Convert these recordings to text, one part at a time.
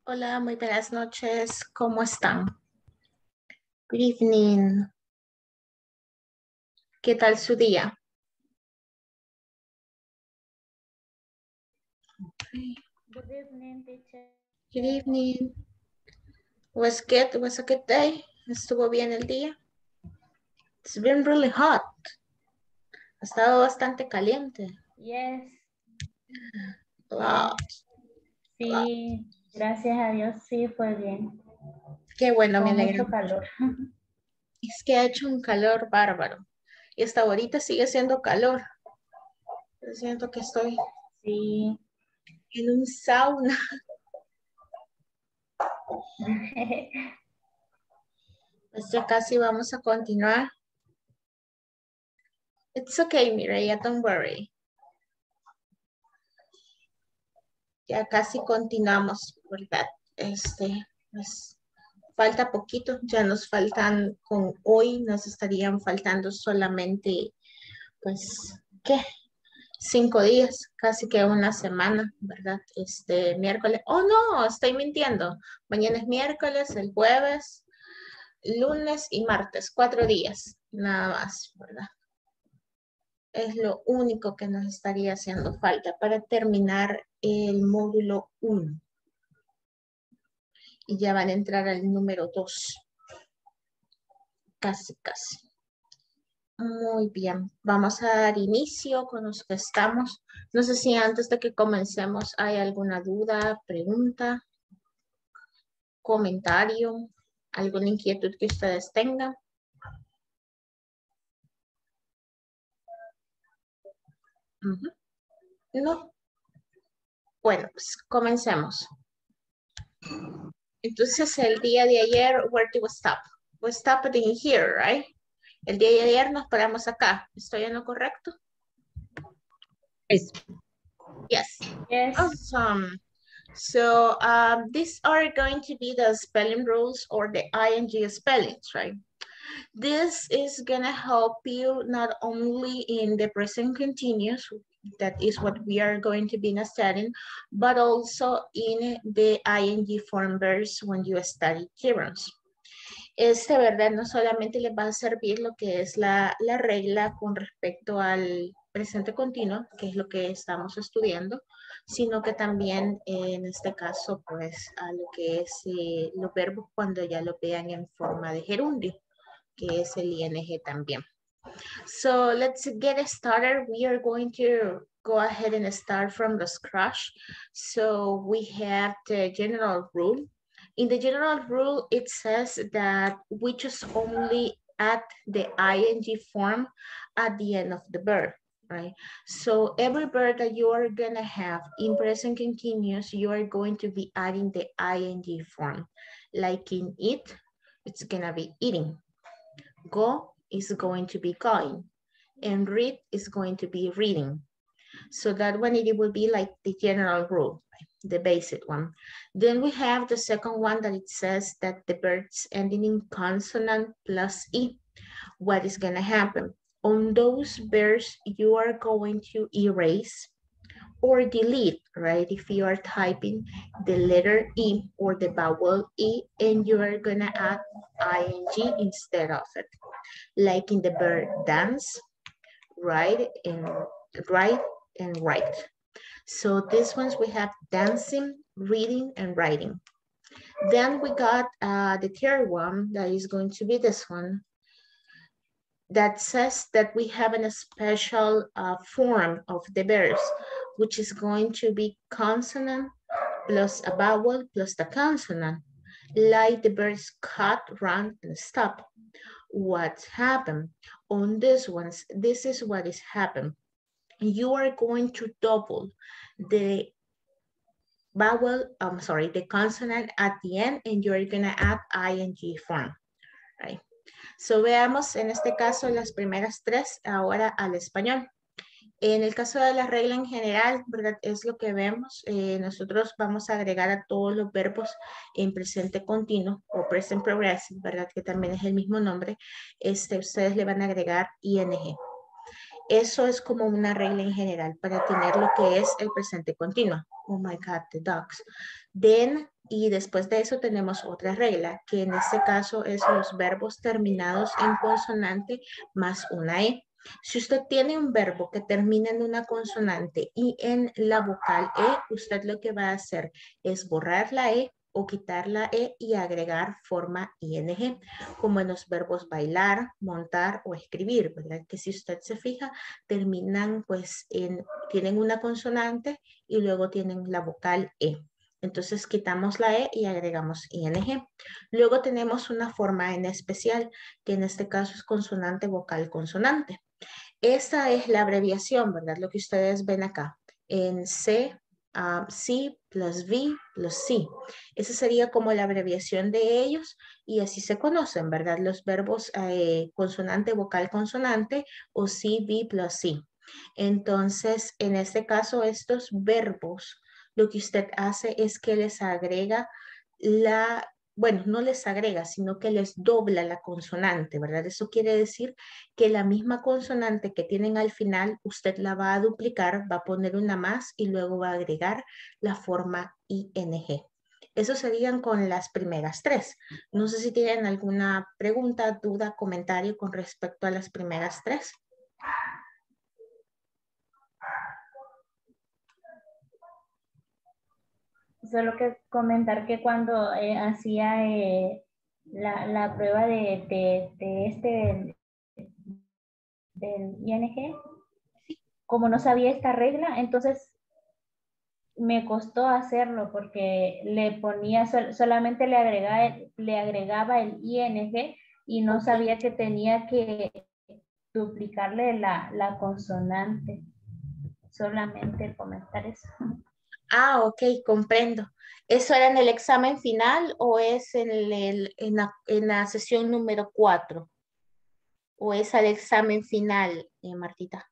Hola, muy buenas noches. ¿Cómo están? Good evening. ¿Qué tal su día? Good evening, teacher. Good evening. Was good? Was a good day? ¿Estuvo bien el día? It's been really hot. Ha estado bastante caliente. Yes. Wow. Sí, gracias a Dios, sí, fue bien. Qué bueno, me Con alegra mucho mucho. calor. Es que ha hecho un calor bárbaro. Y hasta ahorita sigue siendo calor. Yo siento que estoy Sí. en un sauna. Pues ya casi vamos a continuar. It's okay, Mireya, don't worry. Ya casi continuamos, ¿verdad? Pues falta poquito, ya nos faltan, con hoy nos estarían faltando solamente, pues, ¿qué? 5 días, casi que una semana, ¿verdad? Miércoles, oh no, estoy mintiendo. Mañana es miércoles, el jueves, lunes y martes, 4 días, nada más, ¿verdad? Es lo único que nos estaría haciendo falta para terminar el módulo 1. Y ya van a entrar al número 2. Casi, casi. Muy bien, vamos a dar inicio con los que estamos. No sé si antes de que comencemos hay alguna duda, pregunta, comentario, alguna inquietud que ustedes tengan. Ujú. No. Bueno, pues comencemos. Entonces, el día de ayer, where do we stop? We stopped in here, right? El día de ayer nos paramos acá. ¿Estoy en lo correcto? Yes. Yes. Yes. Awesome. So these are going to be the spelling rules or the ing spellings, right? This is gonna help you not only in the present continuous, that is what we are going to be studying, but also in the ing form verbs when you study gerunds. ¿Verdad? No solamente les va a servir lo que es la regla con respecto al presente continuo, que es lo que estamos estudiando, sino que también en este caso, pues, a lo que es los verbos cuando ya lo vean en forma de gerundio, que es el ing también. So let's get started. We are going to go ahead and start from the scratch. So we have the general rule. In the general rule, it says that we just only add the ing form at the end of the verb, right? So every verb that you are gonna have in present continuous, you are going to be adding the ing form. Like in eat, it's gonna be eating. Go is going to be going. And read is going to be reading. So that one, it will be like the general rule, the basic one. Then we have the second one that it says that the verbs ending in consonant plus E. What is gonna happen? On those verbs, you are going to erase or delete, right? If you are typing the letter E or the vowel E, and you are gonna add ing instead of it. Like in the verb dance, write and write. So these ones we have dancing, reading, and writing. Then we got the third one that is going to be this one that says that we have a special form of the verbs, which is going to be consonant plus a vowel plus the consonant, like the verbs cut, run, and stop. What's happened? On these ones, this is what is happened. You are going to double the the consonant at the end, and you're gonna add ing form, right? So veamos en este caso las primeras tres ahora al español. En el caso de la regla en general, ¿verdad? Es lo que vemos. Nosotros vamos a agregar a todos los verbos en presente continuo o present progressive, ¿verdad? Que también es el mismo nombre. Ustedes le van a agregar ing. Eso es como una regla en general para tener lo que es el presente continuo. Oh my God, the dogs. Then Y después de eso tenemos otra regla, que en este caso es los verbos terminados en consonante más una E. Si usted tiene un verbo que termina en una consonante y en la vocal E, usted lo que va a hacer es borrar la E o quitar la E y agregar forma ing, como en los verbos bailar, montar o escribir, ¿verdad? Que si usted se fija, terminan pues tienen una consonante y luego tienen la vocal E. Entonces quitamos la E y agregamos ing. Luego tenemos una forma en especial, que en este caso es consonante, vocal, consonante. Esta es la abreviación, ¿verdad? Lo que ustedes ven acá. En C, C plus V plus C. Esa sería como la abreviación de ellos y así se conocen, ¿verdad? Los verbos consonante, vocal, consonante o C, V plus C. Entonces, en este caso, estos verbos, lo que usted hace es que les agrega bueno, no les agrega, sino que les dobla la consonante, ¿verdad? Eso quiere decir que la misma consonante que tienen al final, usted la va a duplicar, va a poner una más y luego va a agregar la forma ing. Eso serían con las primeras tres. No sé si tienen alguna pregunta, duda, comentario con respecto a las primeras tres. Solo que comentar que cuando hacía la prueba del ING, como no sabía esta regla, entonces me costó hacerlo porque le ponía, solamente le agregaba el ING y no sabía que tenía que duplicarle la consonante. Solamente comentar eso. Ah, ok, comprendo. ¿Eso era en el examen final o es en la sesión número 4? ¿O es al examen final, Martita?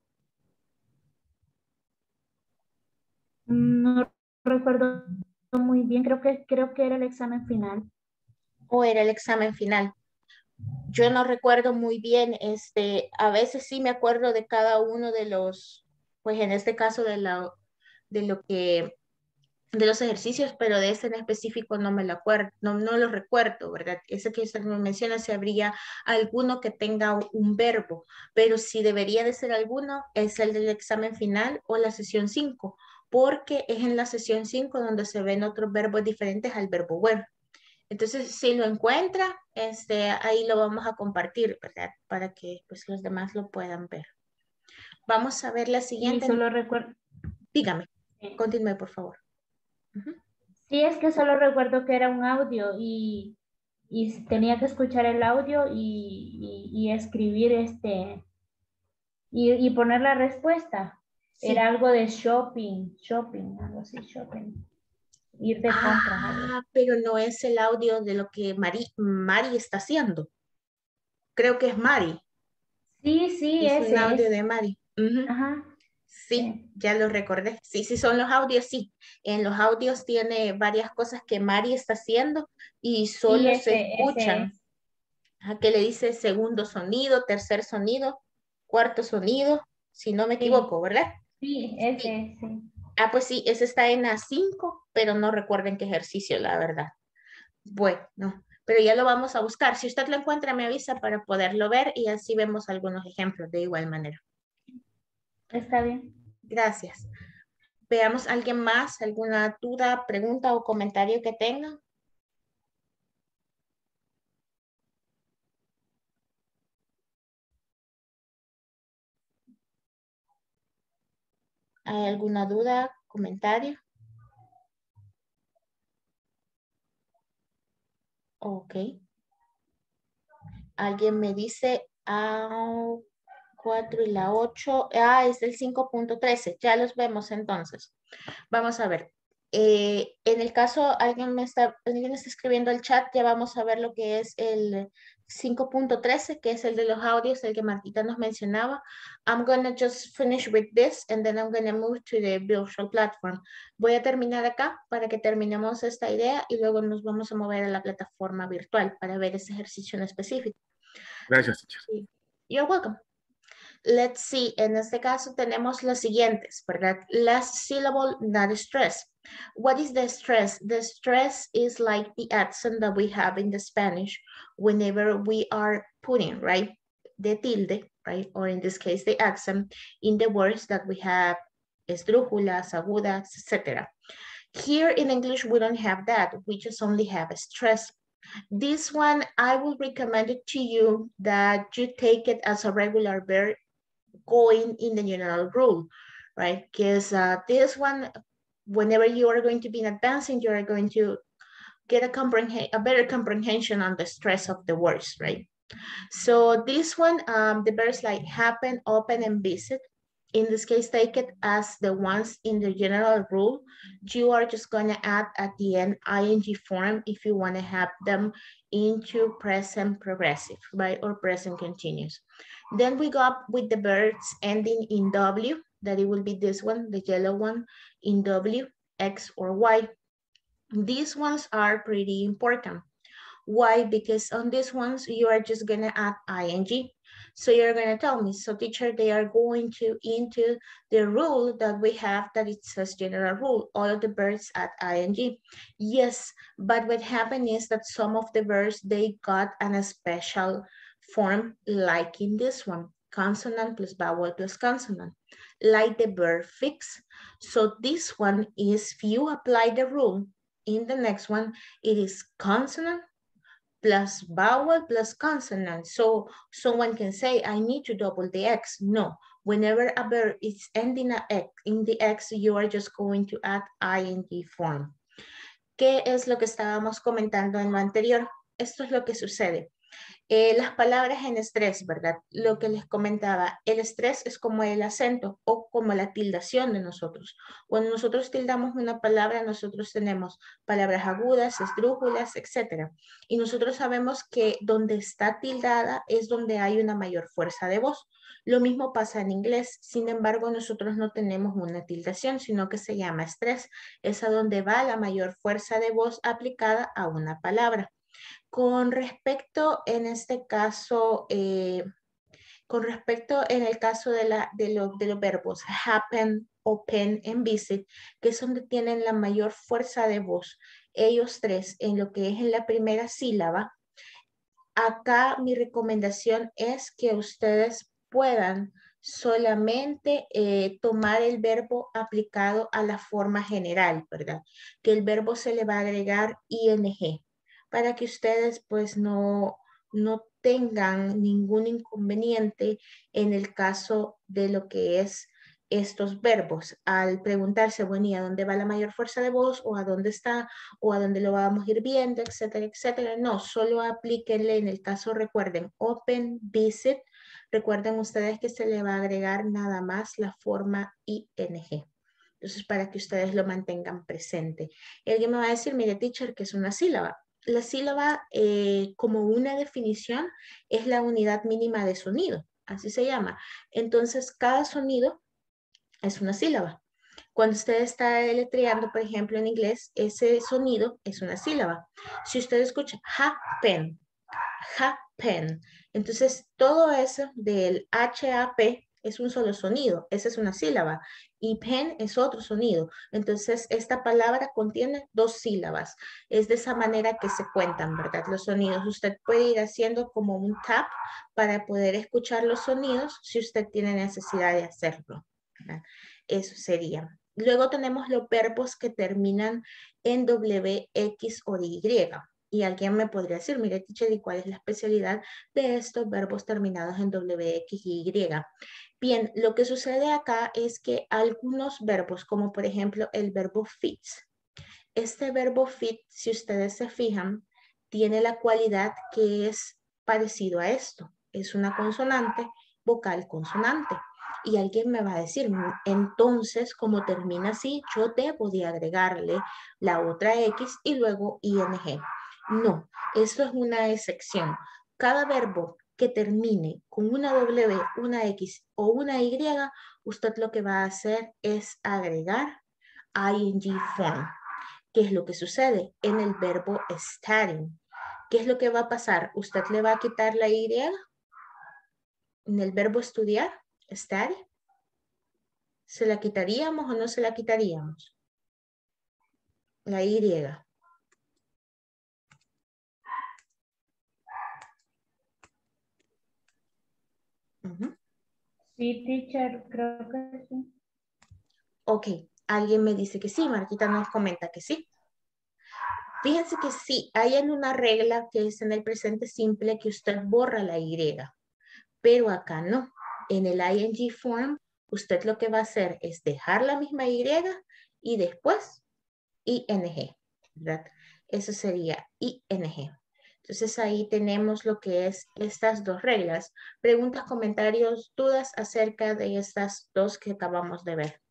No recuerdo muy bien, creo que era el examen final. ¿O era el examen final? Yo no recuerdo muy bien, a veces sí me acuerdo de cada uno de los, pues en este caso de lo que de los ejercicios, pero de ese en específico no me lo acuerdo, no lo recuerdo, ¿verdad? Ese que usted me menciona, si habría alguno que tenga un verbo, pero si debería de ser alguno, es el del examen final o la sesión 5, porque es en la sesión 5 donde se ven otros verbos diferentes al verbo web. Entonces, si lo encuentra, ahí lo vamos a compartir, ¿verdad? Para que pues, los demás lo puedan ver. Vamos a ver la Y siguiente. solo recuerdo. Dígame, continúe, por favor. Sí, es que solo recuerdo que era un audio y tenía que escuchar el audio y escribir y poner la respuesta. Sí. Era algo de shopping, algo así, shopping. Ir de compras, algo así. Pero no es el audio de lo que Mari está haciendo. Creo que es Mari. Sí, sí, Es un ese audio es. de Mari. Ujú. Ajá, Sí, sí. ya lo recordé. Sí, sí, son los audios, sí. En los audios tiene varias cosas que Mari está haciendo y Sí, solo se ese es. escuchan. Que le dice segundo sonido, tercer sonido, cuarto sonido, si no me Sí, equivoco, ¿verdad? sí, Sí. ese, sí. Pues sí, ese está en A5, pero no recuerden qué ejercicio, la verdad. Bueno, pero ya lo vamos a buscar. Si usted lo encuentra, me avisa para poderlo ver y así vemos algunos ejemplos de igual manera. Está bien. Gracias. Veamos alguien más, alguna duda, pregunta o comentario que tenga. ¿Hay alguna duda, comentario? Ok. Alguien me dice, 4 y la 8. Es el 5.13. Ya los vemos entonces. Vamos a ver. En el caso, alguien está escribiendo el chat, ya vamos a ver lo que es el 5.13, que es el de los audios, el que Martita nos mencionaba. I'm gonna just finish with this and then I'm gonna move to the virtual platform. Voy a terminar acá para que terminemos esta idea y luego nos vamos a mover a la plataforma virtual para ver ese ejercicio en específico. Gracias, teacher. You're welcome. Let's see, en este caso tenemos los siguientes, ¿verdad? Last syllable, not stress. What is the stress? The stress is like the accent that we have in the Spanish whenever we are putting, right? The tilde, right? Or in this case, the accent in the words that we have esdrújulas, agudas, etc. Here in English, we don't have that. We just only have a stress. This one, I will recommend it to you that you take it as a regular verb going in the general rule, right? Because this one, whenever you are going to be advancing, you are going to get a better comprehension on the stress of the words, right? So this one, the verbs like happen, open, and visit. In this case, take it as the ones in the general rule. You are just going to add at the end ing form if you want to have them into present progressive, right? Or present continuous. Then we go up with the verbs ending in W, that it will be this one, the yellow one, in W, X, or Y. These ones are pretty important. Why? Because on these ones, you are just gonna add ing. So you're gonna tell me, so teacher, they are going to into the rule that we have that it says general rule, all of the verbs add ing. Yes, but what happened is that some of the verbs, they got a special form like in this one, consonant plus vowel plus consonant, like the verb fix. So this one is, if you apply the rule, in the next one, it is consonant plus vowel plus consonant. So someone can say, I need to double the X. No, whenever a verb is ending in the X, you are just going to add ing form. ¿Qué es lo que estábamos comentando en lo anterior? Esto es lo que sucede. Las palabras en estrés, ¿verdad? Lo que les comentaba, el estrés es como el acento o como la tildación de nosotros. Cuando nosotros tildamos una palabra, nosotros tenemos palabras agudas, esdrújulas, etc. Y nosotros sabemos que donde está tildada es donde hay una mayor fuerza de voz. Lo mismo pasa en inglés, sin embargo, nosotros no tenemos una tildación, sino que se llama estrés. Es a donde va la mayor fuerza de voz aplicada a una palabra. Con respecto en este caso, con respecto en el caso de los verbos happen, open, and visit, que es donde tienen la mayor fuerza de voz, ellos tres, en lo que es en la primera sílaba, acá mi recomendación es que ustedes puedan solamente tomar el verbo aplicado a la forma general, ¿verdad? Que el verbo se le va a agregar ing, para que ustedes pues no tengan ningún inconveniente en el caso de lo que es estos verbos. Al preguntarse, bueno, ¿y a dónde va la mayor fuerza de voz? ¿O a dónde está? ¿O a dónde lo vamos a ir viendo? Etcétera, etcétera. No, solo aplíquenle en el caso, recuerden, open, visit. Recuerden ustedes que se le va a agregar nada más la forma ing. Entonces, para que ustedes lo mantengan presente. Y alguien me va a decir, mire, teacher, ¿qué es una sílaba? La sílaba, como una definición, es la unidad mínima de sonido. Así se llama. Entonces, cada sonido es una sílaba. Cuando usted está deletreando, por ejemplo, en inglés, ese sonido es una sílaba. Si usted escucha happen, happen, entonces todo eso del H-A-P es un solo sonido, esa es una sílaba, y pen es otro sonido. Entonces, esta palabra contiene dos sílabas. Es de esa manera que se cuentan, ¿verdad? Los sonidos. Usted puede ir haciendo como un tap para poder escuchar los sonidos si usted tiene necesidad de hacerlo, ¿verdad? Eso sería. Luego tenemos los verbos que terminan en W, X o Y. Y alguien me podría decir, mire, teacher, ¿y cuál es la especialidad de estos verbos terminados en W, X y Y? Bien, lo que sucede acá es que algunos verbos, como por ejemplo el verbo fit, este verbo fit, si ustedes se fijan, tiene la cualidad que es parecido a esto. Es una consonante, vocal consonante. Y alguien me va a decir, entonces, como termina así, yo debo de agregarle la otra X y luego ing. No, eso es una excepción. Cada verbo que termine con una W, una X o una Y, usted lo que va a hacer es agregar ing form. ¿Qué es lo que sucede en el verbo studying? ¿Qué es lo que va a pasar? ¿Usted le va a quitar la Y en el verbo estudiar? Study. ¿Se la quitaríamos o no se la quitaríamos? La Y. Sí, teacher, creo que sí. Ok, alguien me dice que sí, Marquita nos comenta que sí. Fíjense que sí, hay en una regla que es en el presente simple que usted borra la Y, pero acá no. En el ing form, usted lo que va a hacer es dejar la misma Y y después ing, ¿verdad? Eso sería ing. Entonces ahí tenemos lo que es estas dos reglas. Preguntas, comentarios, dudas acerca de estas dos que acabamos de ver.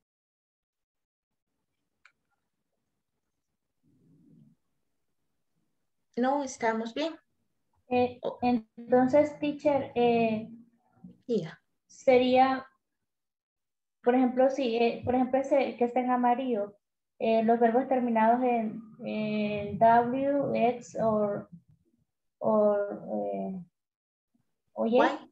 No, estamos bien. Entonces, teacher, Diga. sería, por ejemplo, si, por ejemplo, ese que está en amarillo, los verbos terminados en W, X o Y, Why?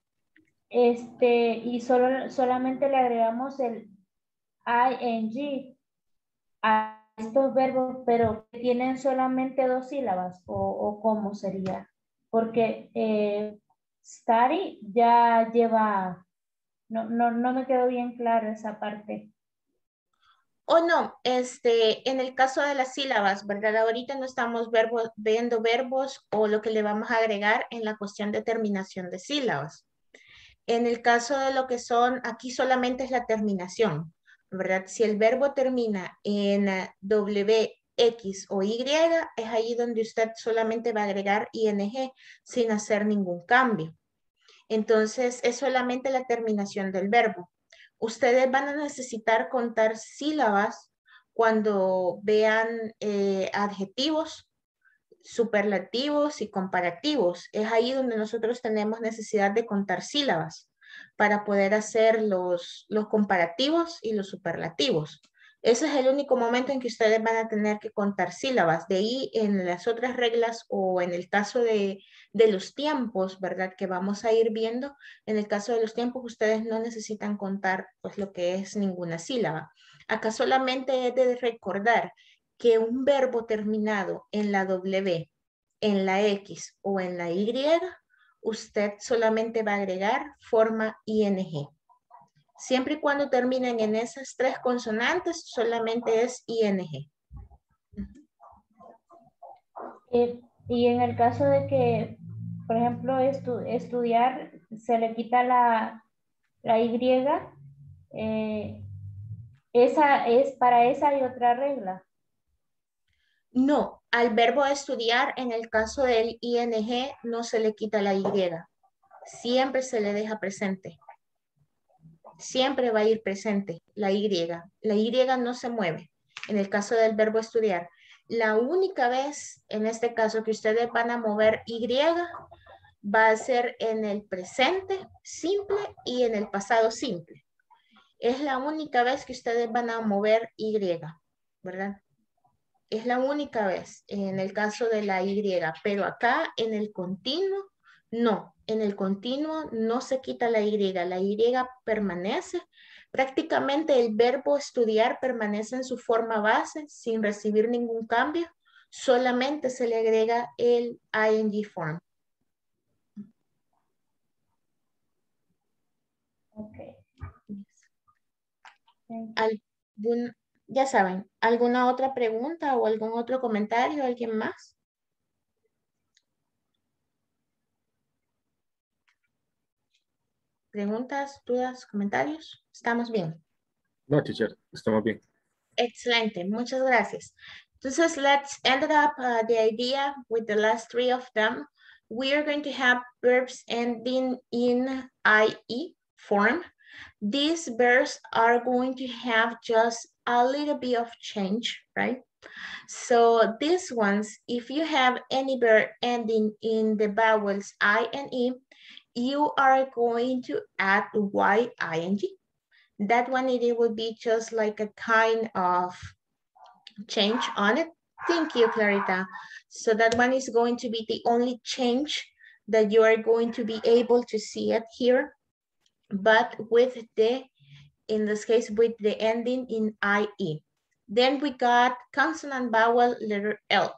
y solamente le agregamos el ing a estos verbos, pero que tienen solamente dos sílabas, o cómo sería, porque study ya lleva, no me quedó bien claro esa parte. O no, en el caso de las sílabas, ¿verdad? Ahorita no estamos viendo verbos o lo que le vamos a agregar en la cuestión de terminación de sílabas. En el caso de lo que son, aquí solamente es la terminación, ¿verdad? Si el verbo termina en W, X o Y, es ahí donde usted solamente va a agregar ing sin hacer ningún cambio. Entonces, es solamente la terminación del verbo. Ustedes van a necesitar contar sílabas cuando vean adjetivos, superlativos y comparativos. Es ahí donde nosotros tenemos necesidad de contar sílabas para poder hacer los comparativos y los superlativos. Ese es el único momento en que ustedes van a tener que contar sílabas. De ahí en las otras reglas o en el caso de los tiempos, ¿verdad? Que vamos a ir viendo. En el caso de los tiempos, ustedes no necesitan contar pues lo que es ninguna sílaba. Acá solamente es de recordar que un verbo terminado en la W, en la X o en la Y, usted solamente va a agregar forma ing. Siempre y cuando terminen en esas tres consonantes, solamente es ing. Y en el caso de que, por ejemplo, estudiar, se le quita la Y, para esa hay otra regla. No, al verbo estudiar, en el caso del ing, no se le quita la Y. Siempre se le deja presente. Siempre va a ir presente la Y. La Y no se mueve. En el caso del verbo estudiar, la única vez en este caso que ustedes van a mover Y va a ser en el presente simple y en el pasado simple. Es la única vez que ustedes van a mover Y, ¿verdad? Es la única vez en el caso de la Y, pero acá en el continuo, no. En el continuo no se quita la Y permanece. Prácticamente el verbo estudiar permanece en su forma base sin recibir ningún cambio. Solamente se le agrega el ing form. Ok. Ya saben, ¿alguna otra pregunta o algún otro comentario? ¿Alguien más? ¿Preguntas, dudas, comentarios? ¿Estamos bien? No, teacher, estamos bien. Excelente, muchas gracias. Entonces, let's end up the idea with the last three of them. We are going to have verbs ending in IE form. These verbs are going to have just a little bit of change, right? So these ones, if you have any verb ending in the vowels I and E, you are going to add ing. That one, it will be just like a kind of change on it. Thank you, Clarita. So that one is going to be the only change that you are going to be able to see it here. but with the, in this case, with the ending in IE. Then we got consonant vowel letter L.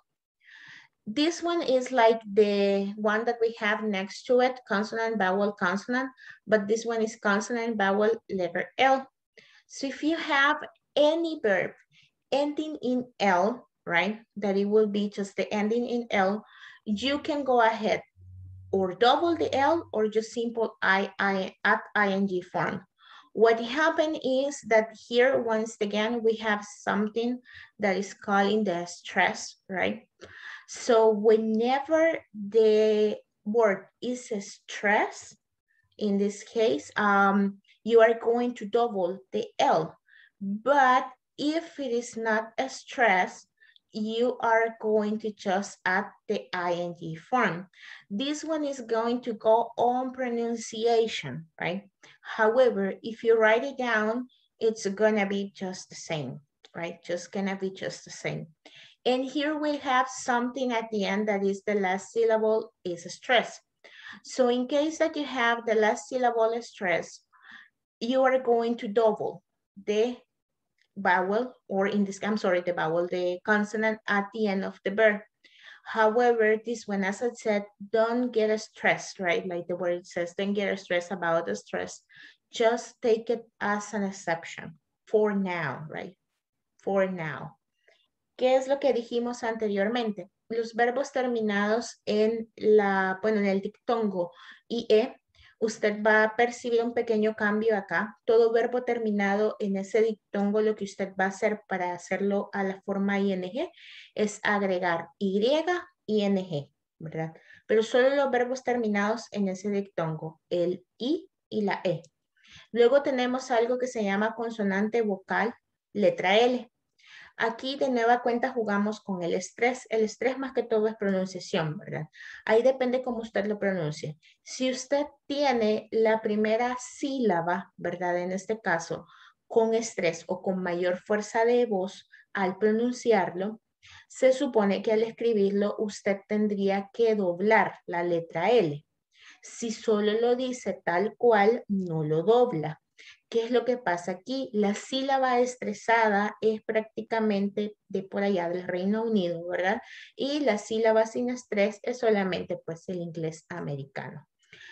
This one is like the one that we have next to it, consonant, vowel, consonant, but this one is consonant, vowel, letter L. So if you have any verb ending in L, right, that it will be just the ending in L, you can go ahead or double the L or just simple at ing form. What happened is that here, once again, we have something that is calling the stress, right? So whenever the word is a stress, in this case, you are going to double the L. But if it is not a stress, you are going to just add the ing form. This one is going to go on pronunciation, right? However, if you write it down, it's gonna be just the same, right? Just gonna be just the same. And here we have something at the end that is the last syllable is a stress. So in case that you have the last syllable stress, you are going to double the vowel, or in this, I'm sorry, the vowel, the consonant at the end of the verb. However, this one, as I said, don't get stressed, right? Like the word says, don't get stressed about the stress. Just take it as an exception for now, right? For now. ¿Qué es lo que dijimos anteriormente? Los verbos terminados en bueno, en el dictongo IE, usted va a percibir un pequeño cambio acá. Todo verbo terminado en ese dictongo, lo que usted va a hacer para hacerlo a la forma ING es agregar Y, ING, ¿verdad? Pero solo los verbos terminados en ese dictongo, el I y la E. Luego tenemos algo que se llama consonante vocal, letra L. Aquí de nueva cuenta jugamos con el estrés. El estrés más que todo es pronunciación, ¿verdad? Ahí depende cómo usted lo pronuncie. Si usted tiene la primera sílaba, ¿verdad? En este caso, con estrés o con mayor fuerza de voz al pronunciarlo, se supone que al escribirlo usted tendría que doblar la letra L. Si solo lo dice tal cual, no lo dobla. ¿Qué es lo que pasa aquí? La sílaba estresada es prácticamente de por allá del Reino Unido, ¿verdad? Y la sílaba sin estrés es solamente pues el inglés americano.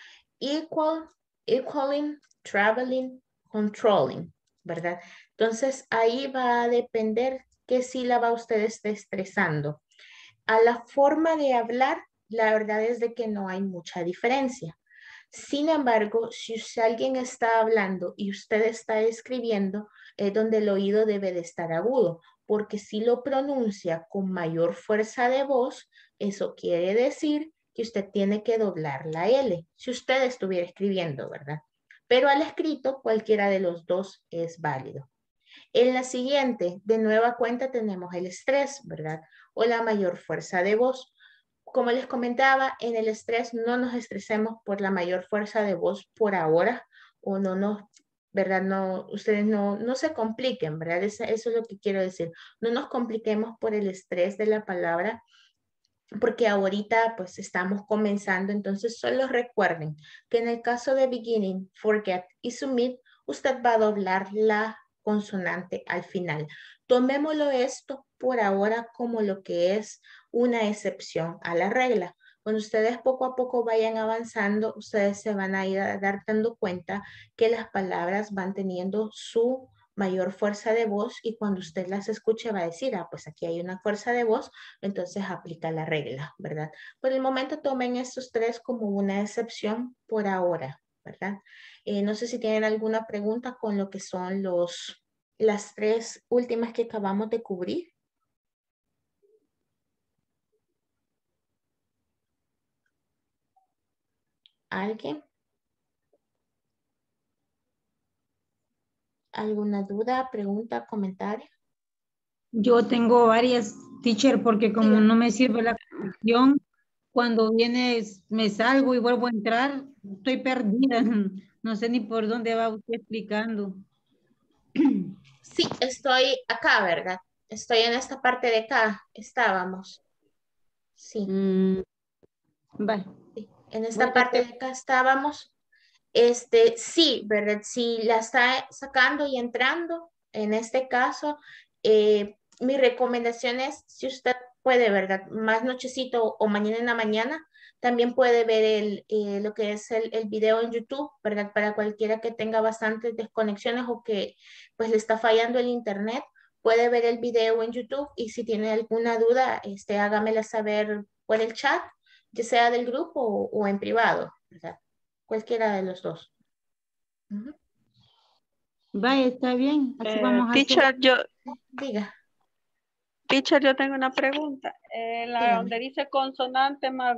Equal, equaling, traveling, controlling, ¿verdad? Entonces ahí va a depender qué sílaba usted esté estresando. A la forma de hablar, la verdad es de que no hay mucha diferencia. Sin embargo, si alguien está hablando y usted está escribiendo, es donde el oído debe de estar agudo, porque si lo pronuncia con mayor fuerza de voz, eso quiere decir que usted tiene que doblar la L, si usted estuviera escribiendo, ¿verdad? Pero al escrito, cualquiera de los dos es válido. En la siguiente, de nueva cuenta, tenemos el estrés, ¿verdad? O la mayor fuerza de voz. Como les comentaba, en el estrés no nos estresemos por la mayor fuerza de voz por ahora, o no nos, ¿verdad? No, ustedes no se compliquen, ¿verdad? Eso es lo que quiero decir. No nos compliquemos por el estrés de la palabra, porque ahorita pues estamos comenzando, entonces solo recuerden que en el caso de beginning, forget y submit, usted va a doblar la consonante al final. Tomémoslo esto por ahora como lo que es una excepción a la regla. Cuando ustedes poco a poco vayan avanzando, ustedes se van a ir a dar dando cuenta que las palabras van teniendo su mayor fuerza de voz y cuando usted las escuche va a decir, ah, pues aquí hay una fuerza de voz, entonces aplica la regla, ¿verdad? Por el momento tomen estos tres como una excepción por ahora, ¿verdad? No sé si tienen alguna pregunta con lo que son las tres últimas que acabamos de cubrir. ¿Alguien? ¿Alguna duda, pregunta, comentario? Yo tengo varias, teacher, porque como Diga. no me sirve la conexión, cuando viene me salgo y vuelvo a entrar, estoy perdida. No sé ni por dónde va usted explicando. Sí, estoy acá, ¿verdad? Estoy en esta parte de acá. Estábamos. Sí. Vale. Sí, en Voy a esta parte tratar. de acá estábamos. Sí, ¿verdad? Si la está sacando y entrando, en este caso, mi recomendación es, si usted puede, ¿verdad? Más nochecito o mañana en la mañana, también puede ver lo que es el video en YouTube, ¿verdad? Para cualquiera que tenga bastantes desconexiones o que pues le está fallando el internet, puede ver el video en YouTube y si tiene alguna duda, hágamela saber por el chat, ya sea del grupo o en privado, ¿verdad? Cualquiera de los dos. Ujú. Vaya, está bien. Así vamos a hacer. Diga, Teacher, yo tengo una pregunta. La dígame. donde dice consonante más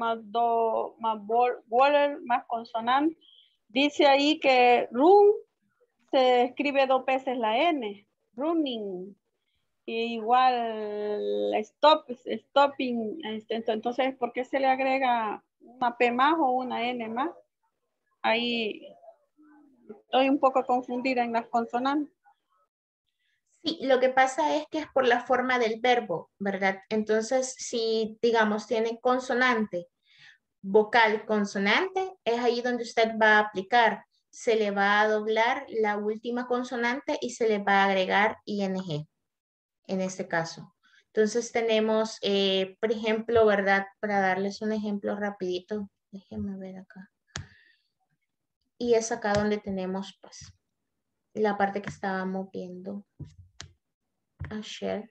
vowel más consonante, dice ahí que run se escribe 2 veces la N, running. Y igual stopping. Entonces, ¿por qué se le agrega una P más o una N más? Ahí estoy un poco confundida en las consonantes. Sí, lo que pasa es que es por la forma del verbo, ¿verdad? Entonces, si, digamos, tiene consonante, vocal, consonante, es ahí donde usted va a aplicar. Se le va a doblar la última consonante y se le va a agregar ing en este caso. Entonces tenemos, por ejemplo, ¿verdad? Para darles un ejemplo rapidito, déjenme ver acá. Y es acá donde tenemos, pues, la parte que estábamos viendo ayer.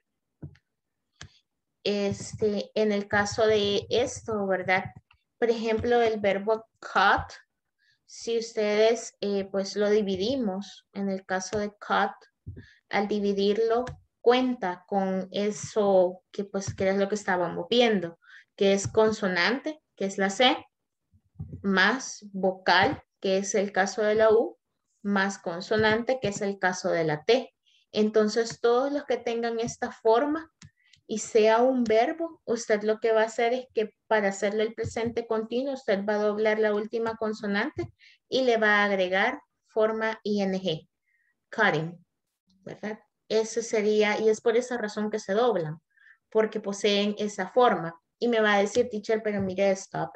En el caso de esto, ¿verdad? Por ejemplo, el verbo cut, si ustedes pues lo dividimos, en el caso de cut, al dividirlo cuenta con eso que es lo que estábamos viendo, que es consonante, que es la C, más vocal, que es el caso de la U, más consonante, que es el caso de la T. Entonces, todos los que tengan esta forma y sea un verbo, usted lo que va a hacer es que para hacerlo el presente continuo, usted va a doblar la última consonante y le va a agregar forma ing, cutting, ¿verdad? Eso sería, y es por esa razón que se doblan, porque poseen esa forma. Y me va a decir, teacher, pero mire, stop.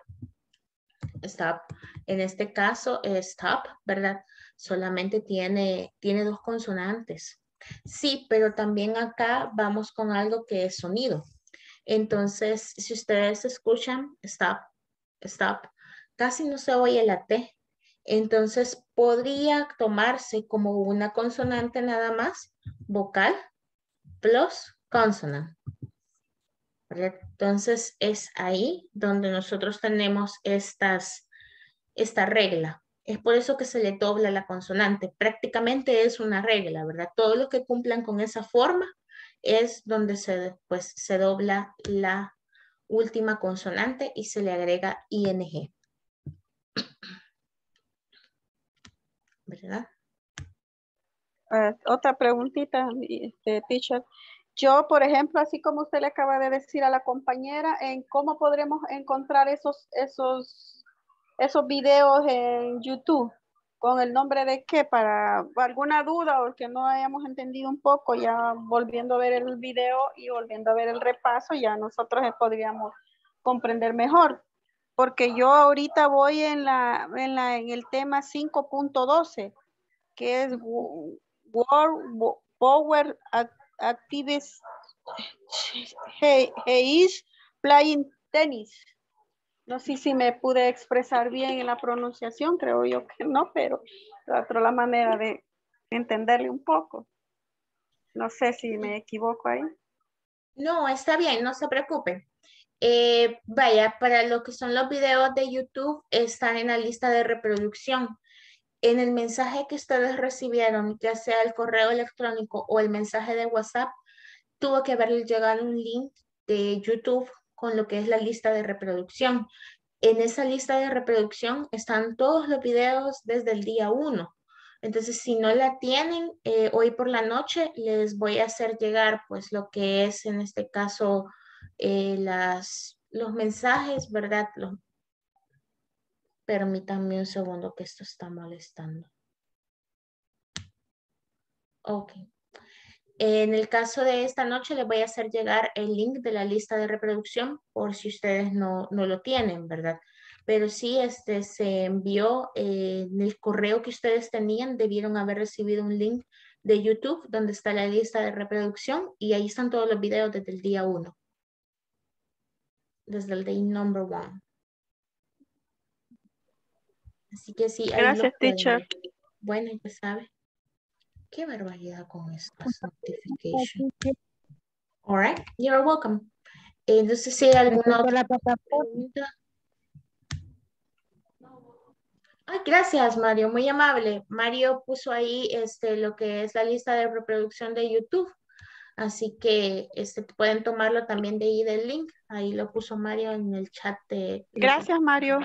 En este caso, stop, ¿verdad? Solamente tiene 2 consonantes. Sí, pero también acá vamos con algo que es sonido. Entonces, si ustedes escuchan, stop, stop, casi no se oye la T. Entonces, podría tomarse como una consonante nada más, vocal, plus consonant. ¿Verdad? Entonces, es ahí donde nosotros tenemos esta regla. Es por eso que se le dobla la consonante. Prácticamente es una regla, ¿verdad? Todos los que cumplan con esa forma es donde se dobla la última consonante y se le agrega ing. ¿Verdad? Otra preguntita, teacher. Yo, por ejemplo, así como usted le acaba de decir a la compañera, ¿en cómo podremos encontrar esos videos en YouTube? ¿Con el nombre de qué? Para alguna duda o que no hayamos entendido un poco, ya volviendo a ver el video y volviendo a ver el repaso, ya nosotros podríamos comprender mejor. Porque yo ahorita voy en el tema 5.12, que es Power Activities is Playing Tennis. No sé si me pude expresar bien en la pronunciación, creo yo que no, pero la manera de entenderle un poco. No sé si me equivoco ahí. No, está bien, no se preocupen. Vaya, para lo que son los videos de YouTube, están en la lista de reproducción. En el mensaje que ustedes recibieron, ya sea el correo electrónico o el mensaje de WhatsApp, tuvo que haberles llegado un link de YouTube con lo que es la lista de reproducción. En esa lista de reproducción están todos los videos desde el día 1. Entonces, si no la tienen, hoy por la noche les voy a hacer llegar pues lo que es en este caso los mensajes, ¿verdad? Permítanme un segundo que esto está molestando. Ok. En el caso de esta noche les voy a hacer llegar el link de la lista de reproducción por si ustedes no lo tienen, ¿verdad? pero sí se envió en el correo que ustedes tenían, debieron haber recibido un link de YouTube donde está la lista de reproducción y ahí están todos los videos desde el día 1, desde el day number 1. Así que sí, ahí lo Gracias, pueden teacher. ver. Bueno, ya sabe. Qué barbaridad con estas notifications. All right, you're welcome. Entonces, si hay alguna Respecto a otra la plataforma, pregunta. Ay, gracias, Mario, muy amable. Mario puso ahí lo que es la lista de reproducción de YouTube. Así que pueden tomarlo también de ahí del link. Ahí lo puso Mario en el chat de... Gracias, Mario.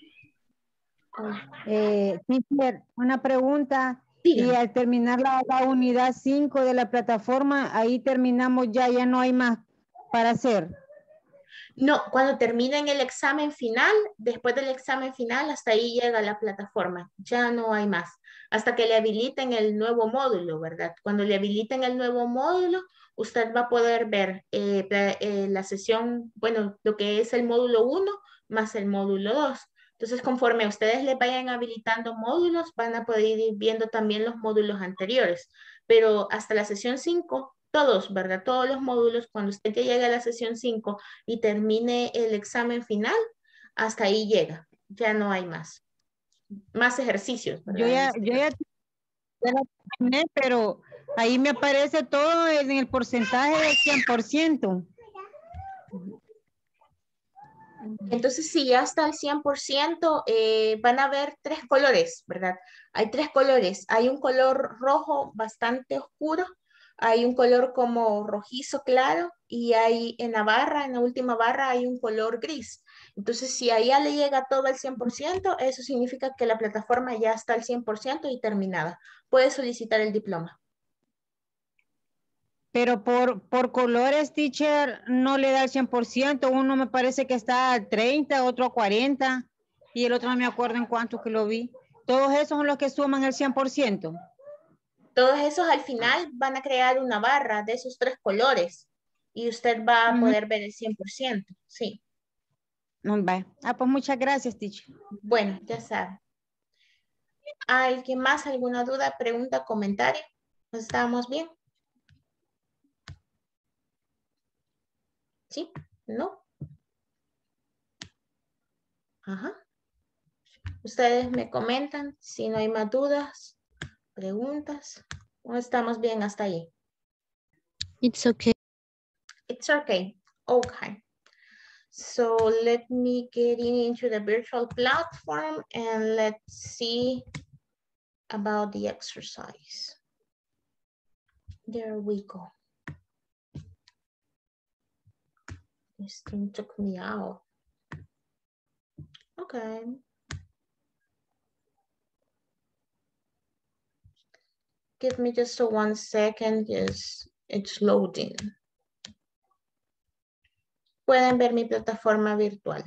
teacher, una pregunta. Y Dígame. al terminar la unidad 5 de la plataforma, ahí terminamos ya no hay más para hacer. No, cuando terminen el examen final, después del examen final, hasta ahí llega la plataforma. Ya no hay más. Hasta que le habiliten el nuevo módulo, ¿verdad? Cuando le habiliten el nuevo módulo, usted va a poder ver la sesión, bueno, lo que es el módulo 1 más el módulo 2. Entonces, conforme a ustedes le vayan habilitando módulos, van a poder ir viendo también los módulos anteriores. Pero hasta la sesión 5, todos, ¿verdad? Todos los módulos, cuando usted ya llegue a la sesión 5 y termine el examen final, hasta ahí llega. Ya no hay más. Más ejercicios, ¿verdad? Ya la terminé, pero ahí me aparece todo en el porcentaje del 100%. Entonces, si ya está al 100%, van a ver 3 colores, ¿verdad? Hay 3 colores. Hay un color rojo bastante oscuro, hay un color como rojizo claro y hay en la barra, en la última barra, hay un color gris. Entonces, si allá le llega todo al 100%, eso significa que la plataforma ya está al 100% y terminada. Puede solicitar el diploma. Pero por colores, teacher, no le da el 100%. Uno me parece que está al 30, otro a 40 y el otro no me acuerdo en cuánto que lo vi. Todos esos son los que suman el 100%. Todos esos al final van a crear una barra de esos 3 colores y usted va a poder ver el 100%. Sí. Pues muchas gracias, teacher. Bueno, ya sabe. ¿Alguien más? ¿Alguna duda, pregunta, comentario? ¿Estamos bien? ¿Sí? ¿No? Ajá. Ustedes me comentan si no hay más dudas, preguntas. ¿O estamos bien hasta ahí? It's okay. It's okay. Okay. So let me get into the virtual platform and let's see about the exercise. There we go. This thing took me out. Okay. Give me just 1 second, yes, it's loading. Pueden ver mi plataforma virtual.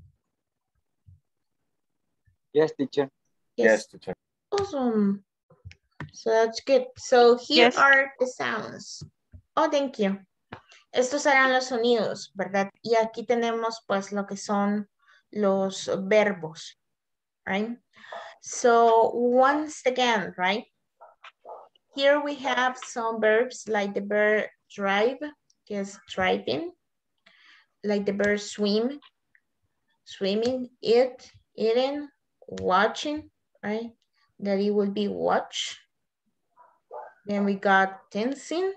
Yes, teacher. Yes, teacher. Awesome. So that's good. So here Yes. are the sounds. Oh, thank you. Estos serán los sonidos, ¿verdad? Y aquí tenemos pues lo que son los verbos, right? So once again, right? Here we have some verbs like the verb drive, que es driving, like the verb swim, swimming, eat, eating, watching, right? That it will be watch. Then we got dancing,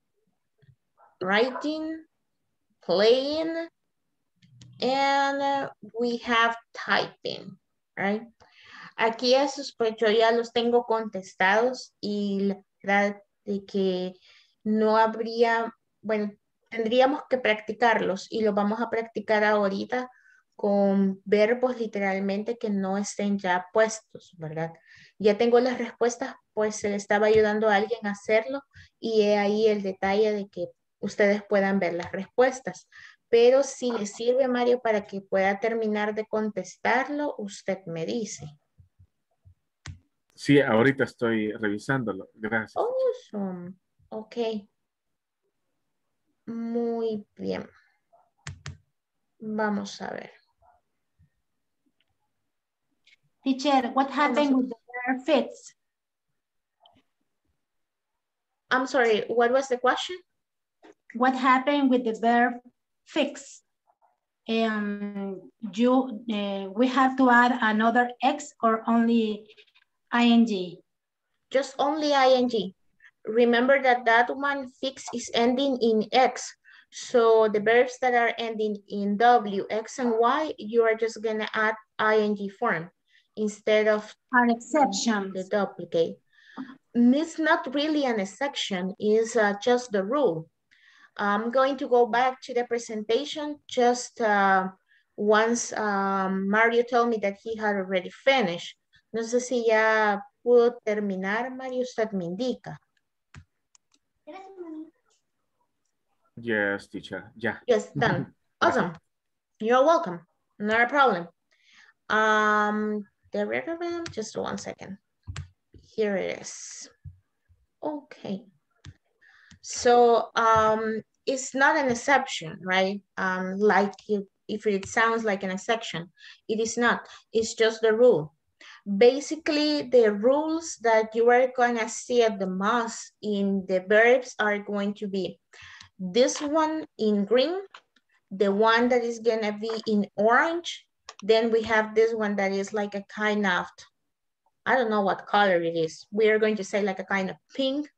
writing, playing, and we have typing, right? Aquí esos pues yo ya los tengo contestados y la verdad de que no habría, bueno, tendríamos que practicarlos y los vamos a practicar ahorita con verbos literalmente que no estén ya puestos, ¿verdad? Ya tengo las respuestas, pues se le estaba ayudando a alguien a hacerlo y he ahí el detalle de que ustedes puedan ver las respuestas. Pero si le sirve, Mario, para que pueda terminar de contestarlo, usted me dice. Sí, ahorita estoy revisándolo. Gracias. Awesome. Ok. Muy bien. Vamos a ver. Teacher, what happened with the verb fix? I'm sorry, what was the question? What happened with the verb fix? We have to add another X or only ing? Just only ing. Remember that one fix is ending in X. So the verbs that are ending in W, X, and Y, you are just gonna add ing form instead of an exception. The duplicate. It's not really an exception, it's just the rule. I'm going to go back to the presentation just once Mario told me that he had already finished. No sé si ya pudo terminar, Mario, usted me indica. Yes, teacher. Yeah. Yes, done. Awesome. You're welcome. Not a problem. Just 1 second. Here it is. Okay. So it's not an exception, right? Like if it sounds like an exception, it is not. It's just the rule. Basically, the rules that you are gonna see at the most in the verbs are going to be this one in green, the one that is gonna be in orange, then we have this one that is like a kind of, I don't know what color it is. We are going to say like a kind of pink.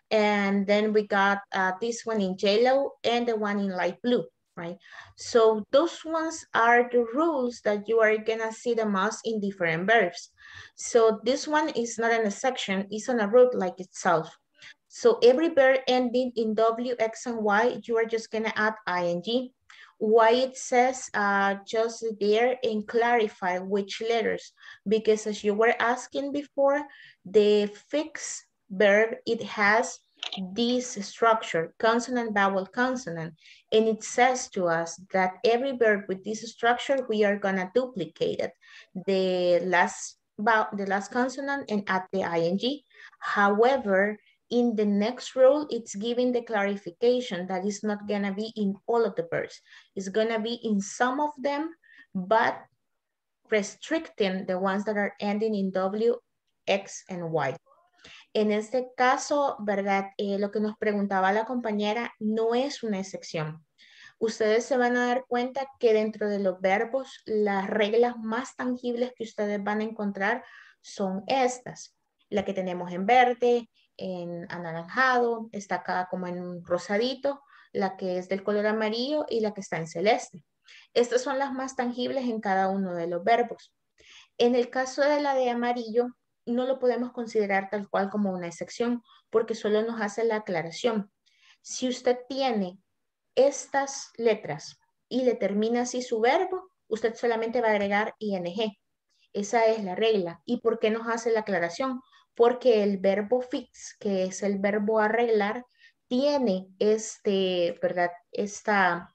And then we got this one in yellow and the one in light blue, right? So those ones are the rules that you are gonna see the most in different verbs. So this one is not in a section, it's on a root like itself. So every verb ending in W, X, and Y, you are just gonna add ing. Why it says just there and clarify which letters, because as you were asking before, the fixed verb, it has this structure, consonant, vowel, consonant, and it says to us that every verb with this structure, we are gonna duplicate it, the last consonant and add the ing. However, in the next rule, it's giving the clarification that it's not gonna be in all of the verbs. It's gonna be in some of them, but restricting the ones that are ending in W, X, and Y. En este caso, ¿verdad? Lo que nos preguntaba la compañera no es una excepción. Ustedes se van a dar cuenta que dentro de los verbos, las reglas más tangibles que ustedes van a encontrar son estas. La que tenemos en verde, en anaranjado, está acá como en un rosadito, la que es del color amarillo y la que está en celeste. Estas son las más tangibles en cada uno de los verbos. En el caso de la de amarillo, no lo podemos considerar tal cual como una excepción, porque solo nos hace la aclaración. Si usted tiene estas letras y le termina así su verbo, usted solamente va a agregar ing. Esa es la regla. ¿Y por qué nos hace la aclaración? Porque el verbo fix, que es el verbo arreglar, tiene ¿verdad? Esta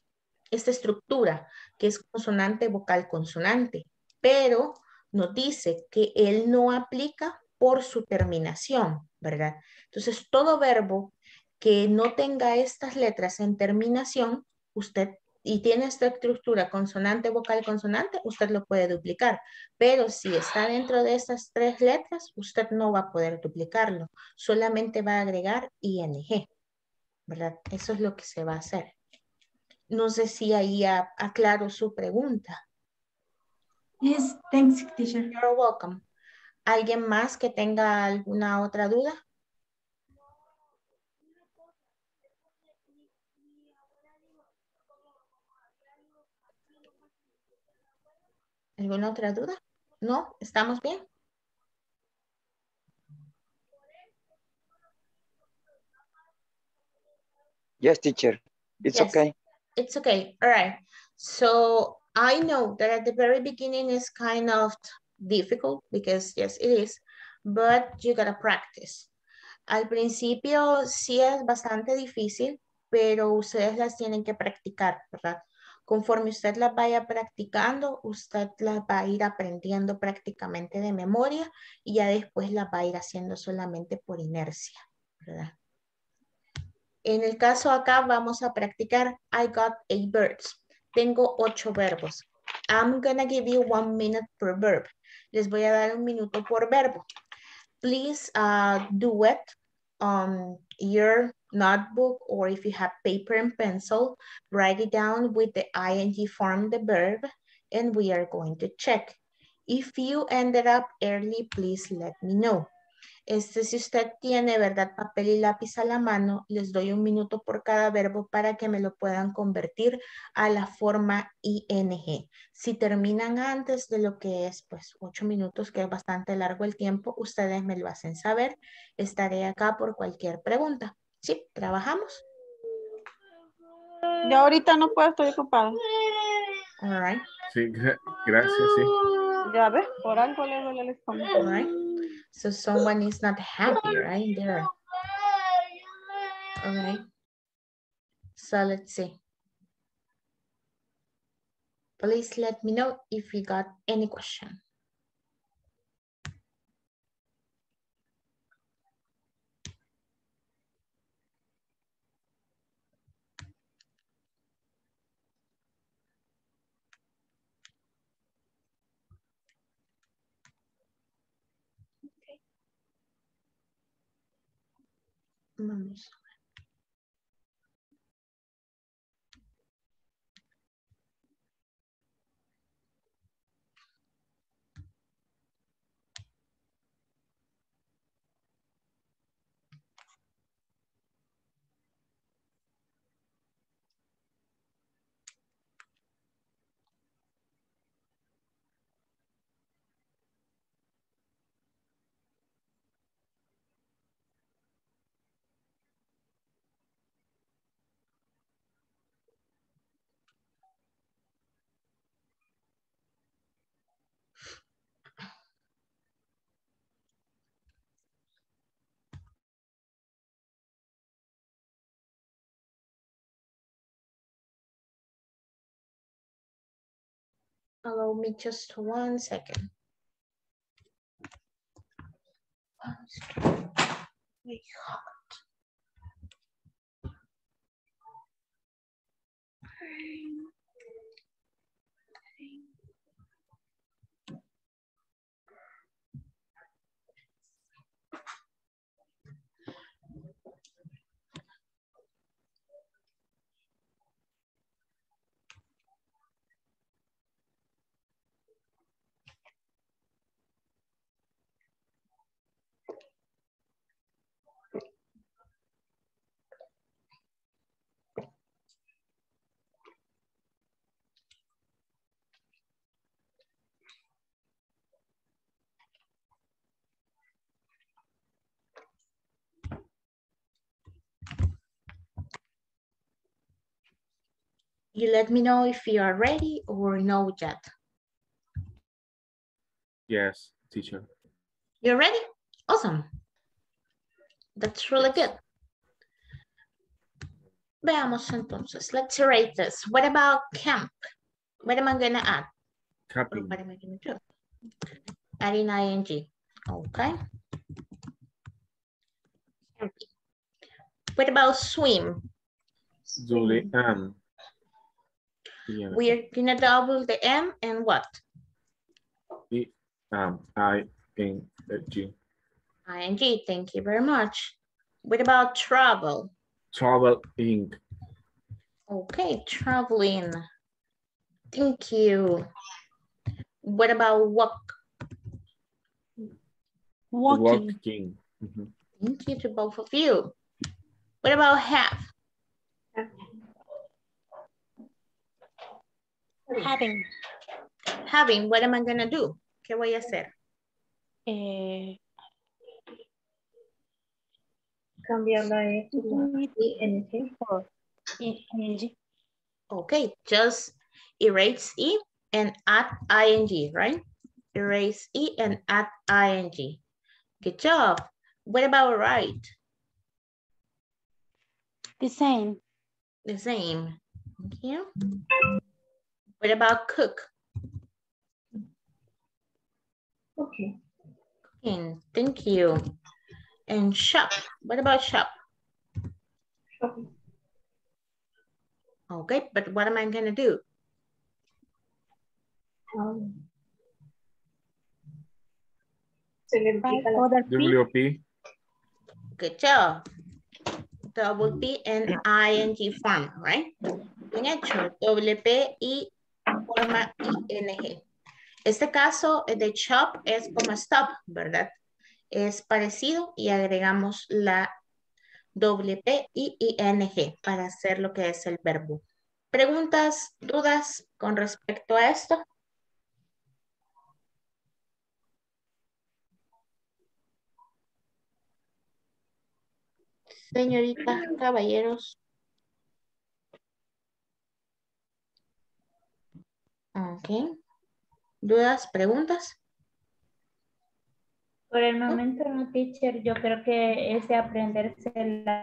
estructura, que es consonante, vocal, consonante, pero nos dice que él no aplica por su terminación, ¿verdad? Entonces, todo verbo que no tenga estas letras en terminación, usted, y tiene esta estructura consonante, vocal, consonante, usted lo puede duplicar. Pero si está dentro de estas 3 letras, usted no va a poder duplicarlo. Solamente va a agregar ing, ¿verdad? Eso es lo que se va a hacer. No sé si ahí aclaro su pregunta. Yes, thanks, teacher. You're welcome. ¿Alguien más que tenga alguna otra duda? ¿Alguna otra duda? ¿No? ¿Estamos bien? Yes, teacher. It's Yes. okay. It's okay. All right. So I know that at the very beginning is kind of difficult because yes, it is, but you gotta practice. Al principio sí es bastante difícil, pero ustedes las tienen que practicar, ¿verdad? Conforme usted las vaya practicando, usted las va a ir aprendiendo prácticamente de memoria y ya después las va a ir haciendo solamente por inercia, ¿verdad? En el caso acá vamos a practicar I got 8 verbs. Tengo 8 verbos. I'm gonna give you 1 minute per verb. Les voy a dar un minuto por verbo. Please do it on your notebook, or if you have paper and pencil, write it down with the ing form, the verb, and we are going to check. If you ended up early, please let me know. Si usted tiene, ¿verdad?, papel y lápiz a la mano, les doy un minuto por cada verbo para que me lo puedan convertir a la forma ing. Si terminan antes de lo que es, pues, 8 minutos, que es bastante largo el tiempo, ustedes me lo hacen saber. Estaré acá por cualquier pregunta. ¿Sí? ¿Trabajamos? Yo ahorita no puedo, estoy ocupada. All right. Sí, gracias, sí. Ya ves, por algo le duele el estómago. All right. So someone is not happy, right? There. All right. So let's see. Please let me know if you got any question. Vamos. Allow me just 1 second. Very hot. You let me know if you are ready or no yet. Yes, teacher. You're ready? Awesome. That's really good. Veamos entonces. Let's rate this. What about camp? What am I going to add? Camping. What am I going to do? Adding ing. Okay. What about swim? Julie, We're going to double the M and what? ing. Ing, thank you very much. What about travel? Traveling. Okay, traveling. Thank you. What about walk? Walking. Mm-hmm. Thank you to both of you. What about have? Having. Having, what am I going to do? ¿Qué voy a hacer? Cambiar la E por ing. Okay, just erase E and add ing, right? Erase E and add ing. Good job. What about write? The same. The same. Thank you. What about cook? Okay. Cooking. Thank you. And shop. What about shop? Shopping. Okay, but what am I going to do? Other P. WP. Good job. Double P and ing form, right? Bien hecho. WP y forma ing. Este caso de chop es como stop, ¿verdad? Es parecido y agregamos la WP y ing para hacer lo que es el verbo. ¿Preguntas, dudas con respecto a esto? Señoritas, caballeros. Ok. ¿Dudas, preguntas? Por el momento no, teacher. Yo creo que es de aprenderse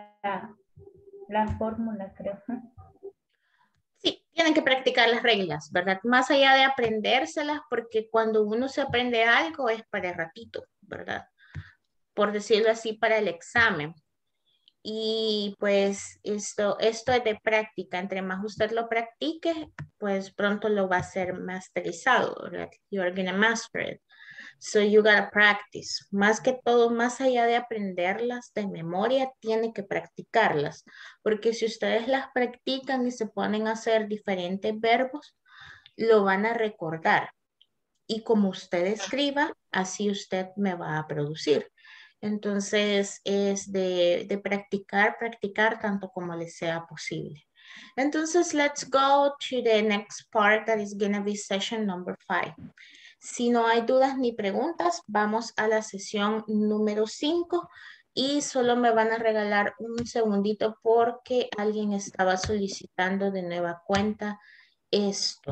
la fórmula, creo. Sí, tienen que practicar las reglas, ¿verdad? Más allá de aprendérselas, porque cuando uno se aprende algo es para ratito, ¿verdad? Por decirlo así, para el examen. Y pues esto es de práctica. Entre más usted lo practique, pues pronto lo va a hacer masterizado, ¿verdad? You're gonna master it. So you gotta practice. Más que todo, más allá de aprenderlas de memoria, tiene que practicarlas. Porque si ustedes las practican y se ponen a hacer diferentes verbos, lo van a recordar. Y como usted escriba, así usted me va a producir. Entonces es de practicar, practicar tanto como les sea posible. Entonces, let's go to the next part that is going to be session number 5. Si no hay dudas ni preguntas, vamos a la sesión número 5 y solo me van a regalar un segundito porque alguien estaba solicitando de nueva cuenta esto.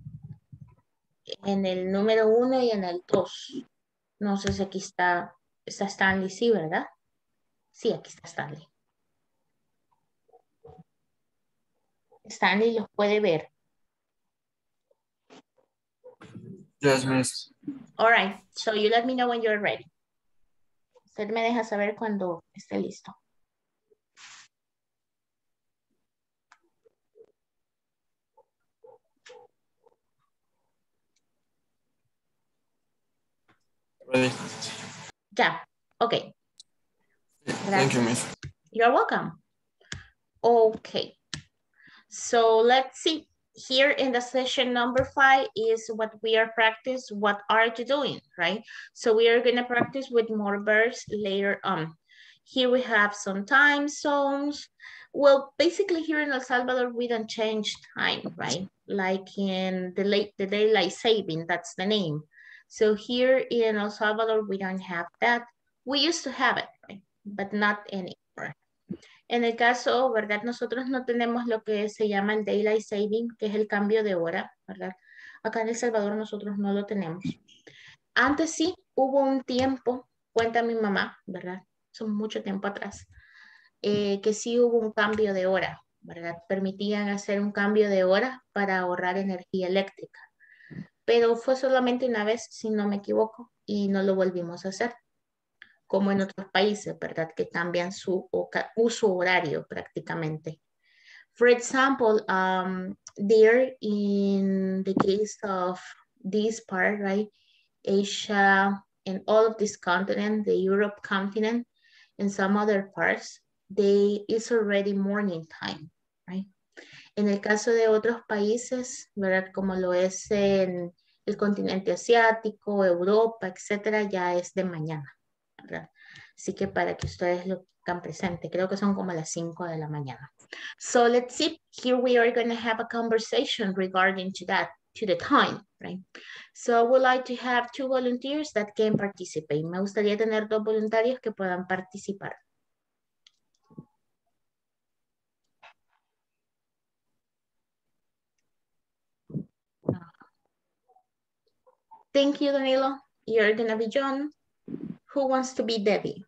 En el número 1 y en el 2. No sé si aquí está Stanley, sí, ¿verdad? Sí, aquí está Stanley. Stanley los puede ver. Yes, miss. All right, so you let me know when you're ready. Usted me deja saber cuando esté listo. Ready. Ya, ok. Thank you, miss. You're welcome. Okay, so let's see. Here in the session number 5 is what we are practice. What are you doing, right? So we are gonna practice with more verbs later on. Here we have some time zones. Well, basically here in El Salvador, we don't change time, right? Like in the daylight saving, that's the name. So here in El Salvador, we don't have that. We used to have it, right? But not anymore. En el caso, ¿verdad? Nosotros no tenemos lo que se llama el daylight saving, que es el cambio de hora, ¿verdad? Acá en El Salvador nosotros no lo tenemos. Antes sí, hubo un tiempo, cuenta mi mamá, ¿verdad? Son mucho tiempo atrás, que sí hubo un cambio de hora, ¿verdad? Permitían hacer un cambio de hora para ahorrar energía eléctrica. Pero fue solamente una vez, si no me equivoco, y no lo volvimos a hacer. Como en otros países, ¿verdad? Que cambian su uso horario prácticamente. For example, there in the case of this part, right? Asia and all of this continent, the Europe continent, and some other parts, it's already morning time, right? En el caso de otros países, ¿verdad? Como lo es en el continente asiático, Europa, etcétera, ya es de mañana, ¿verdad? Así que para que ustedes lo tengan presente, creo que son como las 5 de la mañana. So let's see, here we are going to have a conversation regarding to that, to the time, right? So I would like to have 2 volunteers that can participate. Me gustaría tener 2 voluntarios que puedan participar. Thank you, Danilo. You're gonna be John. Who wants to be Debbie?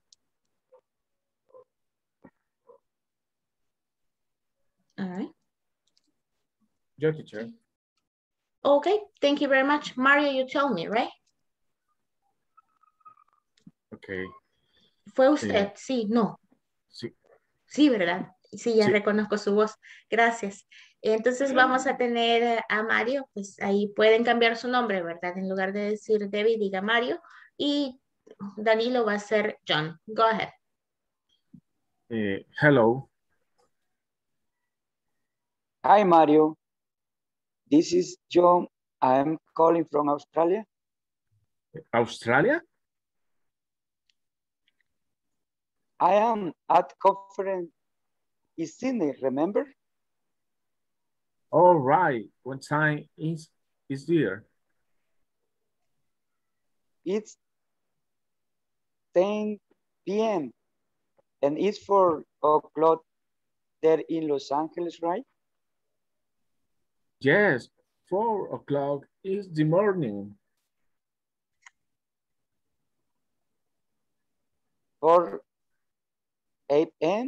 All right. Yo, teacher. Okay, thank you very much. Mario, you tell me, right? Okay. ¿Fue usted? Sí, no. Sí. Sí, ¿verdad? Sí, ya Sí. reconozco su voz. Gracias. Entonces vamos a tener a Mario, pues ahí pueden cambiar su nombre, ¿verdad? En lugar de decir Debbie, diga Mario. Y Danilo va a ser John. Go ahead. Hello. Hi, Mario. This is John. I'm calling from Australia. Australia? I am at conference in Sydney, remember? All right. What time is there? It's 10 p.m. and it's 4 o'clock there in Los Angeles, right? Yes, 4 o'clock is the morning. 4 a.m.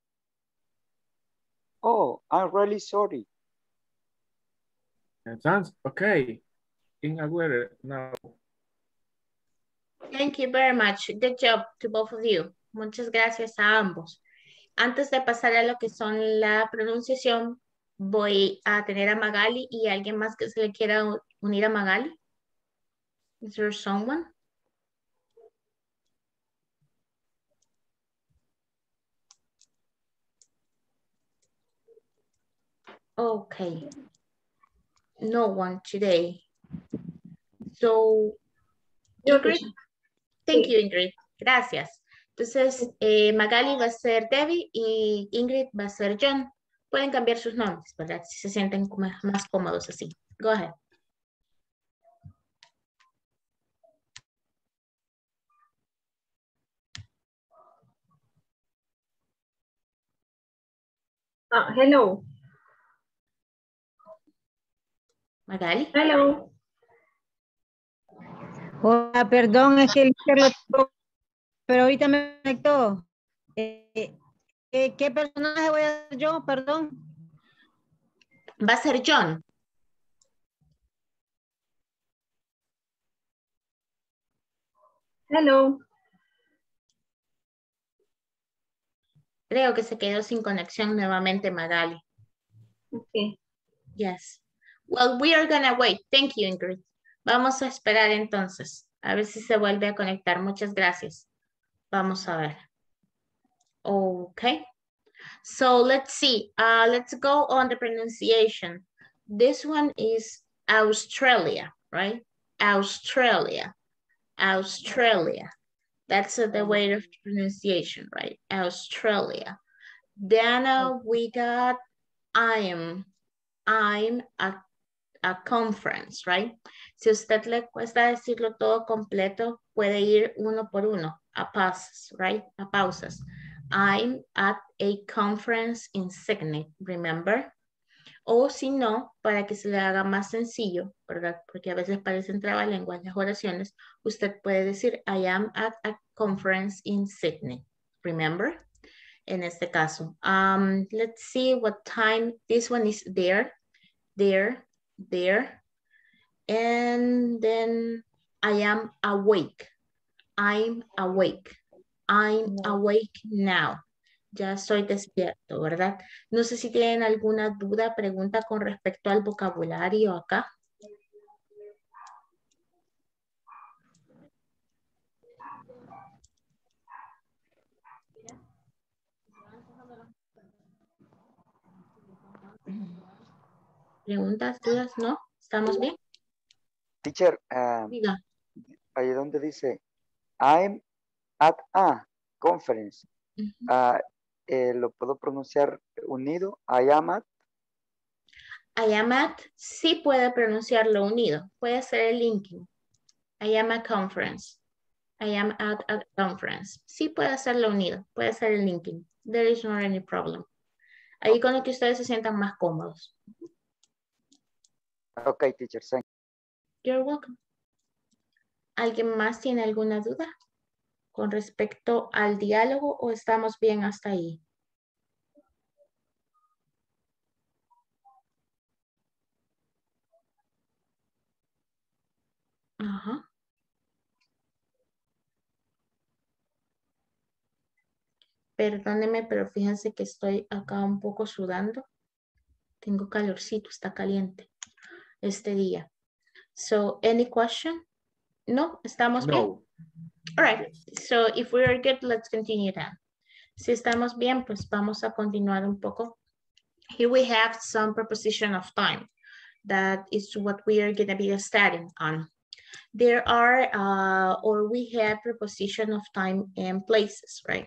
Oh, I'm really sorry. That's okay. In Aguirre now. Thank you very much. Good job to both of you. Muchas gracias a ambos. Antes de pasar a lo que son la pronunciación, voy a tener a Magali y alguien más que se le quiera unir a Magali. Is there someone? Okay. No one today. So, Ingrid. Thank you, Ingrid. Gracias. Entonces, Magali va a ser Debbie y Ingrid va a ser John. Pueden cambiar sus nombres, ¿verdad? Si se sienten más cómodos así. Go ahead. Hello. Magali. Hello. Hola, perdón, es que el pero ahorita me conectó. ¿Qué personaje voy a ser yo? Perdón. Va a ser John. Hello. Creo que se quedó sin conexión nuevamente Magali. Okay. Yes. Well, we are gonna wait. Thank you, Ingrid. Vamos a esperar entonces. A ver si se vuelve a conectar. Muchas gracias. Vamos a ver. Okay. So let's see. Let's go on the pronunciation. This one is Australia, right? Australia. Australia. That's the way of pronunciation, right? Australia. Then we got I'm a conference, right? Si usted le cuesta decirlo todo completo, puede ir uno por uno, a pausas, right? A pausas. I'm at a conference in Sydney, remember? O si no, para que se le haga más sencillo, ¿verdad? Porque a veces parecen trabalenguas las oraciones, usted puede decir, I am at a conference in Sydney, remember? En este caso. Let's see what time, this one is there. And then I am awake. I'm awake. I'm awake now. Ya estoy despierto, ¿verdad? No sé si tienen alguna duda, pregunta con respecto al vocabulario acá. ¿Preguntas, dudas? ¿No? ¿Estamos bien? Teacher, Diga. ahí donde dice, I'm at a conference. ¿Lo puedo pronunciar unido? I am at. I am at, sí puede pronunciarlo unido. Puede ser el linking. I am at conference. I am at a conference. Sí puede hacerlo unido. Puede ser el linking. There is not any problem. Ahí con lo que ustedes se sientan más cómodos. Ok, teacher, thank you. You're welcome. ¿Alguien más tiene alguna duda con respecto al diálogo o estamos bien hasta ahí? Ajá. Perdóneme, pero fíjense que estoy acá un poco sudando. Tengo calorcito, está caliente este día. So, any question? No, ¿estamos bien? All right, so if we are good, let's continue then. Si estamos bien, pues vamos a continuar un poco. Here we have some preposition of time. That is what we are going to be studying on. There are, or we have preposition of time and places, right?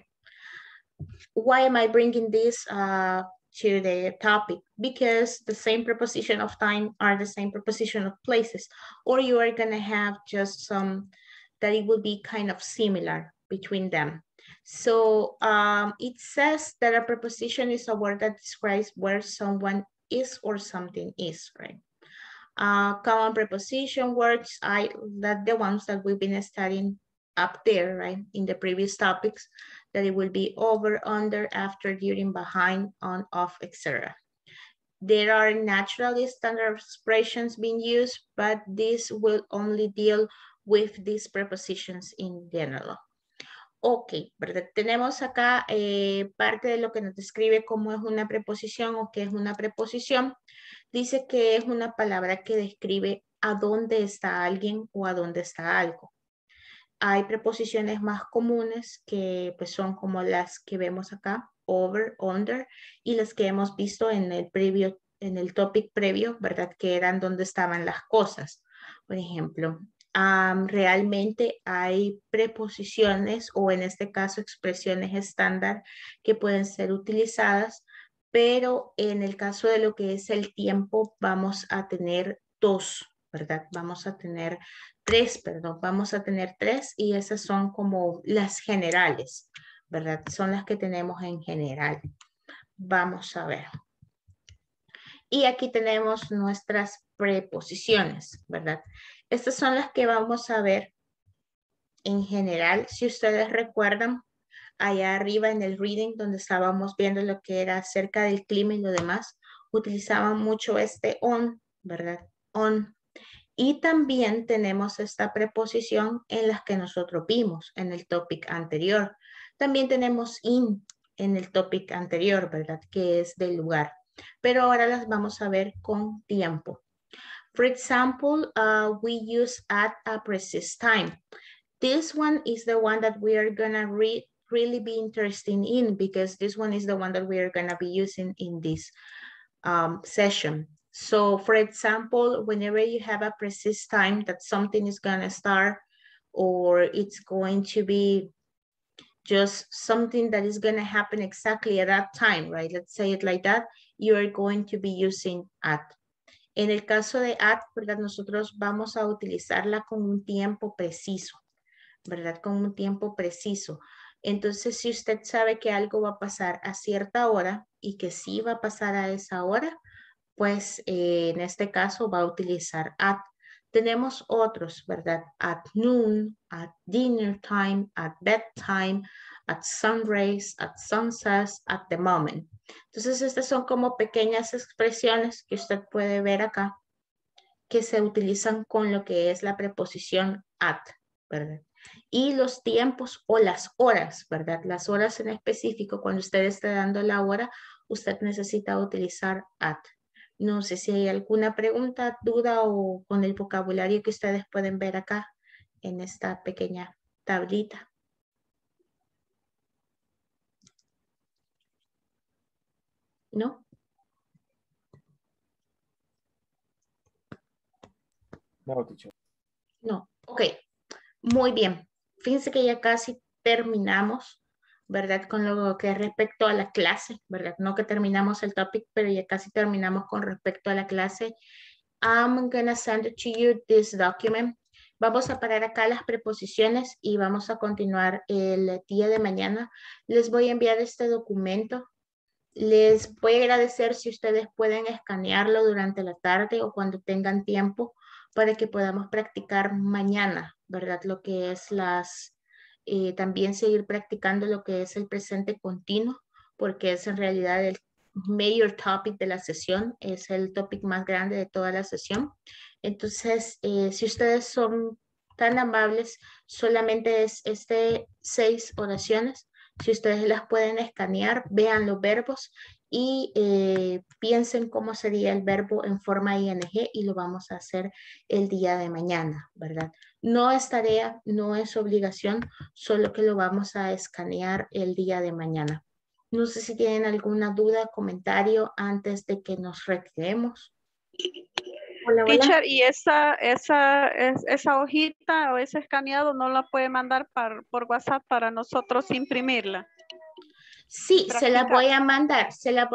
Why am I bringing this to the topic? Because the same preposition of time are the same preposition of places, or you are going to have just some that it will be kind of similar between them. So it says that a preposition is a word that describes where someone is or something is, right? Common preposition words, that the ones that we've been studying up there, right? In the previous topics, that it will be over, under, after, during, behind, on, off, etc. There are naturally standard expressions being used, but this will only deal with these prepositions in general. Ok, ¿verdad? Tenemos acá parte de lo que nos describe cómo es una preposición o qué es una preposición. Dice que es una palabra que describe a dónde está alguien o a dónde está algo. Hay preposiciones más comunes que pues, son como las que vemos acá, over, under, y las que hemos visto en el topic previo, ¿verdad? Que eran donde estaban las cosas. Por ejemplo, realmente hay preposiciones o en este caso expresiones estándar que pueden ser utilizadas, pero en el caso de lo que es el tiempo vamos a tener dos, ¿verdad? Vamos a tener tres y esas son como las generales, ¿verdad? Son las que tenemos en general. Vamos a ver. Y aquí tenemos nuestras preposiciones, ¿verdad? Estas son las que vamos a ver en general. Si ustedes recuerdan, allá arriba en el reading, donde estábamos viendo lo que era acerca del clima y lo demás, utilizaban mucho este on, ¿verdad? On. Y también tenemos esta preposición en las que nosotros vimos en el topic anterior. También tenemos in en el topic anterior, ¿verdad? Que es del lugar. Pero ahora las vamos a ver con tiempo. For example, we use at a precise time. This one is the one that we are gonna really be interested in because this one is the one that we are gonna be using in this session. So for example, whenever you have a precise time that something is gonna start or it's going to be just something that is gonna happen exactly at that time, right? Let's say it like that. You are going to be using at. En el caso de at, ¿verdad? Nosotros vamos a utilizarla con un tiempo preciso, ¿verdad? Con un tiempo preciso. Entonces, si usted sabe que algo va a pasar a cierta hora y que sí va a pasar a esa hora, pues en este caso va a utilizar at. Tenemos otros, ¿verdad? At noon, at dinner time, at bedtime, at sunrise, at sunset, at the moment. Entonces, estas son como pequeñas expresiones que usted puede ver acá que se utilizan con lo que es la preposición at, ¿verdad? Y los tiempos o las horas, ¿verdad? Las horas en específico, cuando usted esté dando la hora, usted necesita utilizar at. No sé si hay alguna pregunta, duda o con el vocabulario que ustedes pueden ver acá en esta pequeña tablita. ¿No? No, teacher. No, ok. Muy bien. Fíjense que ya casi terminamos, ¿verdad? Con lo que respecto a la clase, ¿verdad? No que terminamos el topic, pero ya casi terminamos con respecto a la clase. I'm gonna send it to you this document. Vamos a parar acá las preposiciones y vamos a continuar el día de mañana. Les voy a enviar este documento. Les voy a agradecer si ustedes pueden escanearlo durante la tarde o cuando tengan tiempo para que podamos practicar mañana, ¿verdad? Lo que es también seguir practicando lo que es el presente continuo, porque es en realidad el mayor topic de la sesión, es el topic más grande de toda la sesión. Entonces, si ustedes son tan amables, solamente es 6 oraciones. Si ustedes las pueden escanear, vean los verbos y piensen cómo sería el verbo en forma ing y lo vamos a hacer el día de mañana, ¿verdad? No es tarea, no es obligación, solo que lo vamos a escanear el día de mañana. No sé si tienen alguna duda, comentario antes de que nos retiremos. Hola, hola. Teacher, y esa hojita o ese escaneado no la puede mandar por WhatsApp para nosotros imprimirla. Sí, se la voy a mandar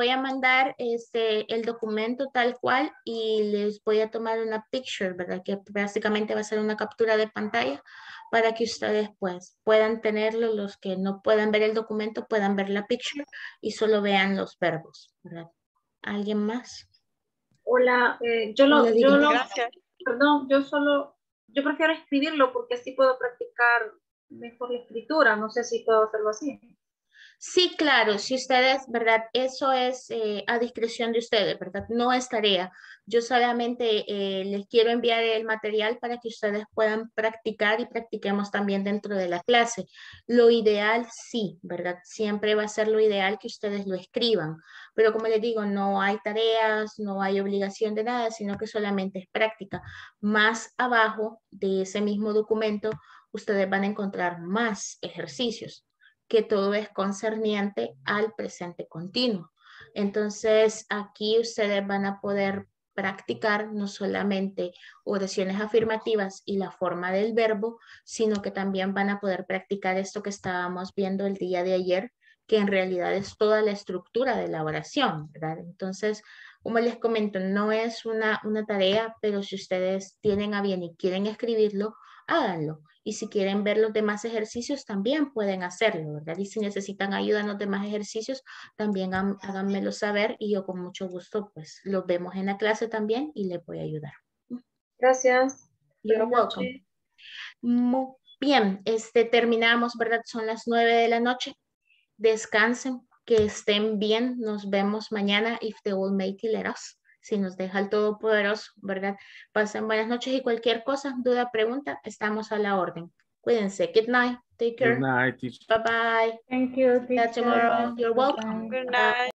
el documento tal cual y les voy a tomar una picture, ¿verdad? Que básicamente va a ser una captura de pantalla para que ustedes pues puedan tenerlo, los que no puedan ver el documento puedan ver la picture y solo vean los verbos, ¿verdad? ¿Alguien más? Hola, Gracias. perdón, yo prefiero escribirlo porque así puedo practicar mejor la escritura. No sé si puedo hacerlo así. Sí, claro, si ustedes, ¿verdad? Eso es a discreción de ustedes, ¿verdad? No es tarea. Yo solamente les quiero enviar el material para que ustedes puedan practicar y practiquemos también dentro de la clase. Lo ideal, sí, ¿verdad? Siempre va a ser lo ideal que ustedes lo escriban. Pero como les digo, no hay tareas, no hay obligación de nada, sino que solamente es práctica. Más abajo de ese mismo documento, ustedes van a encontrar más ejercicios, que todo es concerniente al presente continuo. Entonces, aquí ustedes van a poder practicar no solamente oraciones afirmativas y la forma del verbo, sino que también van a poder practicar esto que estábamos viendo el día de ayer, que en realidad es toda la estructura de la oración, ¿verdad? Entonces, como les comento, no es una tarea, pero si ustedes tienen a bien y quieren escribirlo, háganlo. Y si quieren ver los demás ejercicios, también pueden hacerlo, ¿verdad? Y si necesitan ayuda en los demás ejercicios, también háganmelo saber y yo con mucho gusto, pues, los vemos en la clase también y les voy a ayudar. Gracias. You're Buenas welcome. noches. Muy bien, terminamos, ¿verdad? Son las 9 de la noche. Descansen, que estén bien. Nos vemos mañana, if the Almighty let us. Si nos deja el Todopoderoso, ¿verdad? Pasen buenas noches y cualquier cosa, duda, pregunta, estamos a la orden. Cuídense. Good night. Take care. Good night, teacher. Bye bye. Thank you, See you teacher. tomorrow. You're welcome. Bye-bye. Good night.